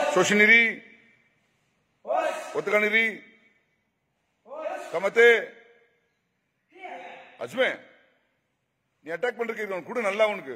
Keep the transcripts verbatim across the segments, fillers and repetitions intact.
ಶೋಷಣಿರಿ ಒತ್ತುಗಣಿರಿ ಕಮತೆ ಅಜ್ಮೆ ನೀ ಅಟ್ಯಾಕ್ பண்ணிருக்கீங்க கூட நல்லா உனக்கு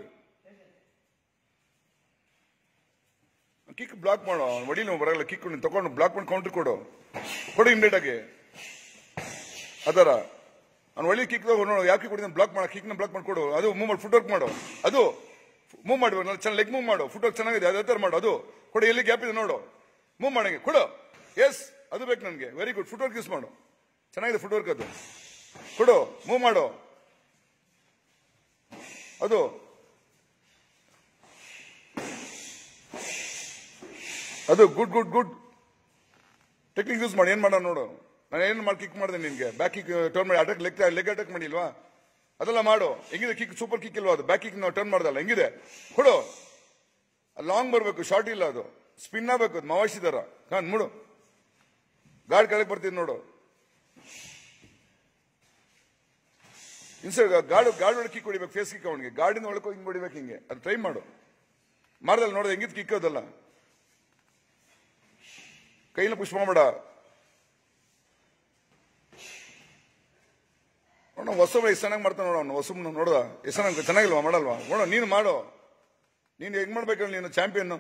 ಕಿಕ್ ಬ್ಲಾಕ್ ಮಾಡೋ ವಡಿಲಿ ಬರಲ್ಲ ಕಿಕ್ ನೀನು ತಗೊಂಡು ಬ್ಲಾಕ್ ಮಾಡಿ ಕೌಂಟರ್ ಕೊಡು ಕೊಡು ಇಮಿಡಿಯೇಟ್ ಆಗಿ ಅದರ ಅವ್ನು ಒಳ್ಳೆ ಕಿಕ್ ನೋಡು ಯಾಕೆ ಕೊಡಿದ ಬ್ಲಾಕ್ ಮಾಡ ಕಿಕ್ ನ ಬ್ಲಾಕ್ ಮಾಡ್ಕೊಡು ಅದು ಮೂವ್ ಮಾಡಿ ಫುಟ್ ವರ್ಕ್ ಮಾಡು ಅದು ಮೂವ್ ಮಾಡಿ ಚೆನ್ನಾಗಿ ಲೆಗ್ ಮೂವ್ ಮಾಡು ಫುಟ್ ವರ್ಕ್ ಚೆನ್ನಾಗಿದೆ ಅದೇ ತರ ಮಾಡು ಅದು ಕೊಡು ಎಲ್ಲಿ ಗ್ಯಾಪ್ ಇದೆ ನೋಡು ಮೂವ್ ಮಾಡಂಗೆ ಕೊಡು ಎಸ್ ಅದು ಬೇಕು ನನಗೆ very good foot work use ಮಾಡು ಚೆನ್ನಾಗಿದೆ ಫುಟ್ ವರ್ಕ್ ಅದು ಕೊಡು ಮೂವ್ ಮಾಡು ಅದು ಅದು good good good technique use ಮಾಡಿ ಏನ್ ಮಾಡ ನೋಡು ನಾನು ಏನ್ ಮಾಡಿ ಕಿಕ್ ಮಾಡಿದೆ ನಿನ್ಗೆ ಬ್ಯಾಕ್ ಕಿಕ್ ಟರ್ನ್ ಮಾಡಿ ಅಟ್ಯಾಕ್ ಲೆಗ್ ಲೆಗ್ ಅಟ್ಯಾಕ್ ಮಾಡಿಲ್ವಾ ಅದೆಲ್ಲ ಮಾಡು ಹೆಂಗಿದೆ ಕಿಕ್ ಸೂಪರ್ ಕಿಕ್ ಇಲ್ವಾ ಅದು ಬ್ಯಾಕ್ ಕಿಕ್ ನಾವು ಟರ್ನ್ ಮಾಡ್ದಲ್ಲ ಹೆಂಗಿದೆ ಕೊಡು ಲಾಂಗ್ ಬರಬೇಕು ಶಾರ್ಟ್ ಇಲ್ಲ ಅದು ಸ್ಪಿನ್ ಆಗಬೇಕು ಅದು ಮವಾಶಿದಾರ ಕಾನ್ ಮುಡು ಗಾಡ್ ಕೆಳಗೆ ಬರ್ತಿದ್ ನೋಡು ಇನ್ಸೈಡ್ ಗಾಡ್ ಗಾಡ್ ಒಳಗೆ ಕಿಕ್ ಹೊಡಿಬೇಕು ಫೇಸ್ ಕಿಕ್ ಅವನಿಗೆ ಗಾಡಿನ ಒಳಗೆ ಹಿಂಗ್ ಹೊಡಿಬೇಕು ಹಿಂಗೆ ಅದು ಟ್ರೈ ಮಾಡು ಮಾಡ್ದಲ್ಲ ನೋಡ್ದೆ ಹೆಂಗಿದ್ ಕಿಕ್ ಅದಲ್ಲ ಕೈನ ಪುಷ್ ಮಾಡಬೇಡ ನೋಡ ಹೊಸ ಎಷ್ಟು ಚೆನ್ನಾಗಿ ಮಾಡ್ತಾನೆ ನೋಡ ಅವನು ಹೊಸ ನೋಡ್ದ ಎಷ್ಟು ಚೆನ್ನಾಗಿ ಚೆನ್ನಾಗಿಲ್ವಾ ಮಾಡಲ್ವಾ ನೋಡ ನೀನು ಮಾಡು ನೀನು ಹೆಂಗ್ ಮಾಡ್ಬೇಕಲ್ಲ ನೀನು ಚಾಂಪಿಯನ್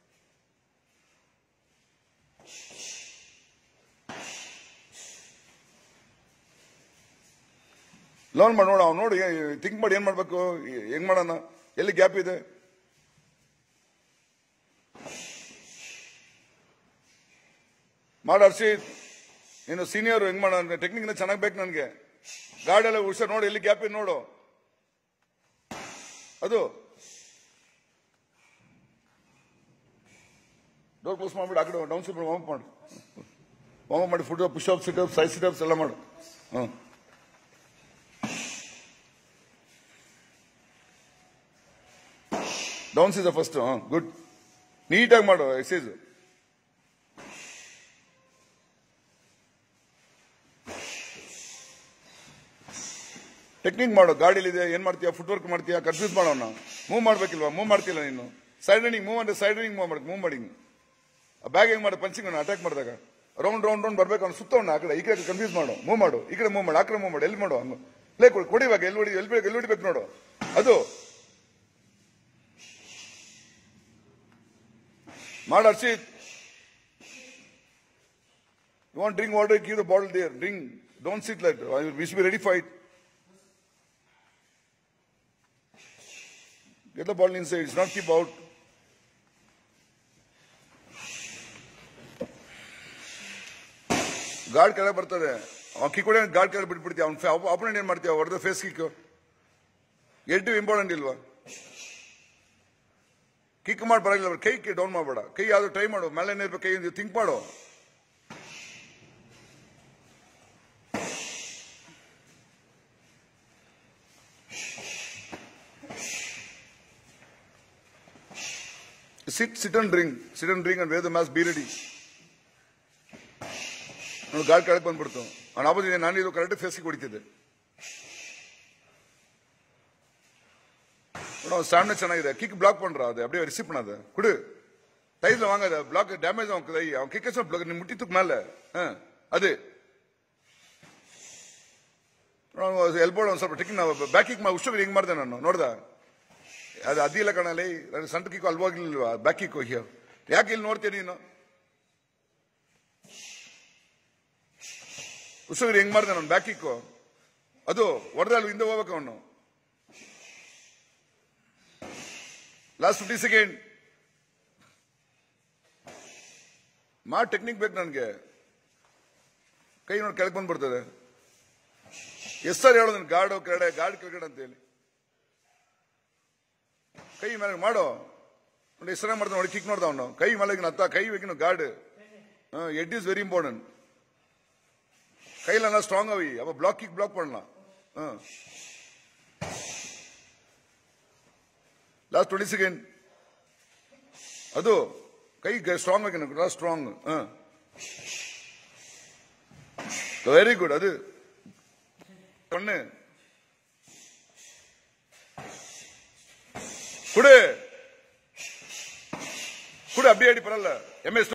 ಲರ್ನ್ ಮಾಡಿ ನೋಡ ಅವ್ನು ನೋಡಿ ಥಿಂಕ್ ಮಾಡಿ ಏನ್ ಮಾಡ್ಬೇಕು ಹೆಂಗ್ ಮಾಡೋಣ ಎಲ್ಲಿ ಗ್ಯಾಪ್ ಇದೆ ಮಾಡ ಹರ್ಷಿತ್ ನೀನು ಸೀನಿಯರ್ ಹೆಂಗ್ ಮಾಡ ಟೆಕ್ನಿಕ್ ಚೆನ್ನಾಗಿ ಬೇಕು ನನಗೆ ಗಾರ್ಡ್ ಎಲ್ಲ ಹುಷಾರ್ ನೋಡು ಎಲ್ಲಿ ಗ್ಯಾಪ್ ಇದೆ ನೋಡು ಅದು ಡೋರ್ ಕ್ಲೋಸ್ ಮಾಡ್ಬಿಟ್ಟು ಆ ಕಡೆ ಡೌನ್ ಸಿಟ್ ವಾರ್ಮ್ ಮಾಡು ವಾರ್ಮ್ ಮಾಡಿ ಫುಡ್ push up sit up side sit ups ಎಲ್ಲ ಮಾಡು ಹ್ಮ್ ಡೌನ್ಸ್ ಇದೆ ಫಸ್ಟ್ ಗುಡ್ ನೀಟಾಗಿ ಮಾಡು ಎಕ್ಸೈಸ್ ಟೆಕ್ನಿಕ್ ಮಾಡು ಗಾಡಿಲಿದೆ ಏನ್ ಮಾಡ್ತೀಯಾ ಫುಟ್ ವರ್ಕ್ ಮಾಡ್ತೀಯಾ ಕನ್ಫ್ಯೂಸ್ ಮಾಡೋಣ ಮೂವ್ ಮಾಡ್ಬೇಕಿಲ್ವಾ ಮೂವ್ ಮಾಡ್ತಿಲ್ಲ ನೀನು ಸೈಡ್ ರನ್ನಿಂಗ್ ಮೂವ್ ಅಂದ್ರೆ ಸೈಡ್ ರನ್ನಿಂಗ್ ಮೂವ್ ಮಾಡಿ ಮೂವ್ ಮಾಡಿ ಬ್ಯಾಗ್ ಹೆಂಗ್ ಮಾಡು ಪಂಚಿಂಗ್ ಅಟ್ಯಾಕ್ ಮಾಡಿದಾಗ ರೌಂಡ್ ರೌಂಡ್ ರೌಂಡ್ ಬರ್ಬೇಕು ಅವ್ನು ಸುತ್ತವಣ್ಣ ಆ ಕಡೆ ಈ ಕಡೆ ಕನ್ಫ್ಯೂಸ್ ಮಾಡು ಮೂವ್ ಮಾಡು ಈ ಕಡೆ ಮೂವ್ ಮಾಡು ಆ ಕಡೆ ಮೂವ್ ಮಾಡು ಎಲ್ಲಿ ಮಾಡು ಹಂಗ ಪ್ಲೇ ಕೊಡಿ ಕೊಡಿವಾಗ ಎಲ್ಲಿ ಹೊಡಿ ಎಲ್ಲಿ ಎಲ್ಲಿ ಹೊಡಿಬೇಕು ನೋಡು ಅದು ಮಾಡ Harshit you want drink water keep the bottle there drink don't sit like we should be ready fight get the ball inside it's not keep out guard ಕೆಳಗೆ ಬರ್ತದೆ ಅವ್ನು ಕಿಕ್ ಹೊಡಿ ಗಾರ್ಡ್ ಕೆಳಗೆ ಬಿಟ್ಬಿಡ್ತೀಯ ಅವ್ನು ಅಪೋನೆಂಟ್ ಏನ್ ಮಾಡ್ತೀಯ ಹೊಡೆದ ಫೇಸ್ ಕಿಕ್ ಎಡ್ಡು ಇಂಪಾರ್ಟೆಂಟ್ ಇಲ್ವಾ ಕಿಕ್ ಮಾಡಿ ಬರಲ್ಲ ಕೈ ಡೌನ್ ಮಾಡಬೇಡ ಕೈ ಯಾವ್ದು ಟ್ರೈ ಮಾಡು ಮೇಲೆ ಇರ್ಬೇಕು ಕೈ ಥಿಂಕ್ ಮಾಡು sit sit and drink sit and drink and wear the mask be ready ನೋಡಿ ಗಾಡ್ ಕೆಳಗೆ ಬಂದ್ಬಿಡ್ತು ಅವ್ನ ಆಪೋಸಿಟ್ ನಾನು ಇದು ಕರೆಕ್ಟ್ ಫೇಸ್ಗೆ ಹೊಡಿತಿದ್ದೆ ನೋಡ ಸ್ಟಾಮಿನಾ ಚೆನ್ನಾಗಿದೆ ಕಿಕ್ ಬ್ಲಾಕ್ பண்றா அது அப்படியே ரிசீவ் பண்ணாத குடு டைஸ்ல வாங்காத பிளாக் டேமேஜ் ஆகும் கை அவன் கிக்கஸ் பிளாக் நீ முட்டித்துக்கு மேல அது ಎಲ್ಬೋಡ್ ಒಂದು ಸ್ವಲ್ಪ ಟೆಕ್ನಿಕ್ ನಾವು ಬ್ಯಾಕ್ ಕಿಕ್ ಮಾಡಿ ಉಷ್ಟಕ್ಕೆ ಹೆಂಗ್ ಮಾಡಿದೆ ನಾನು ನೋಡ್ದ ಅದು ಅದಿಲ್ಲ ಕಣಲ್ಲಿ ಸಣ್ಣ ಕಿಕ್ ಅಲ್ವಾಗಿಲ್ವಾ ಬ್ಯಾಕ್ ಕಿಕ್ ಹೋಗಿ ಯಾಕೆ ಇಲ್ಲಿ ನೋಡ್ತೀನಿ ನೀನು ಉಷ್ಟಕ್ಕೆ ಹೆಂಗ್ ಮಾಡಿದೆ ನಾನು ಬ್ಯಾಕ್ ಕಿಕ್ ಅದು ಹೊಡೆದ ಅಲ್ಲಿ ಹಿಂದೆ ಹೋಗ್ಬೇಕು ಅವನು ಲಾಸ್ಟ್ ಫಿಫ್ಟಿ ಸೆಕೆಂಡ್ ಮಾ ಟೆಕ್ನಿಕ್ ಬೇಕು ನನಗೆ ಕೈ ನೋಡಿ ಕೆಳಗೆ ಬಂದ್ಬಿಡ್ತದೆ ಎಷ್ಟು ಸರಿ ಹೇಳೋದು ಗಾರ್ಡ್ ಕೆಳಗಡೆ ಗಾರ್ಡ್ ಕೆಳಗಡೆ ಅಂತ ಹೇಳಿ ಕೈ ಮೇಲೆ ಮಾಡೋ ನೋಡಿ ಎಷ್ಟು ಚೆನ್ನಾಗಿ ಮಾಡ್ತಾನೆ ನೋಡಿ ಕಿಕ್ ನೋಡ್ದ ಅವನು ಕೈ ಮೇಲೆ ಹತ್ತ ಕೈ ಬೇಕಿನ ಗಾರ್ಡ್ ಎಡ್ ಇಸ್ ವೆರಿ ಇಂಪಾರ್ಟೆಂಟ್ ಕೈಲ ಸ್ಟ್ರಾಂಗ್ ಅವಿ ಅವ ಬ್ಲಾಕ್ ಕಿಕ್ ಬ್ಲಾಕ್ பண்ணலாம் ಲಾಸ್ಟ್ ಟ್ವೆಂಟಿ ಸೆಕೆಂಡ್ ಅದು ಕೈ ಸ್ಟ್ರಾಂಗ್ ಆಗಿ ಸ್ಟ್ರಾಂಗ್ ವೆರಿ ಗುಡ್ ಅದು ಕಣ್ಣು ಕುಡಿ ಕೂಡ ಅಬ್ಬಿ ಆಡಿ ಬರಲ್ಲ ಎಂ ಎಸ್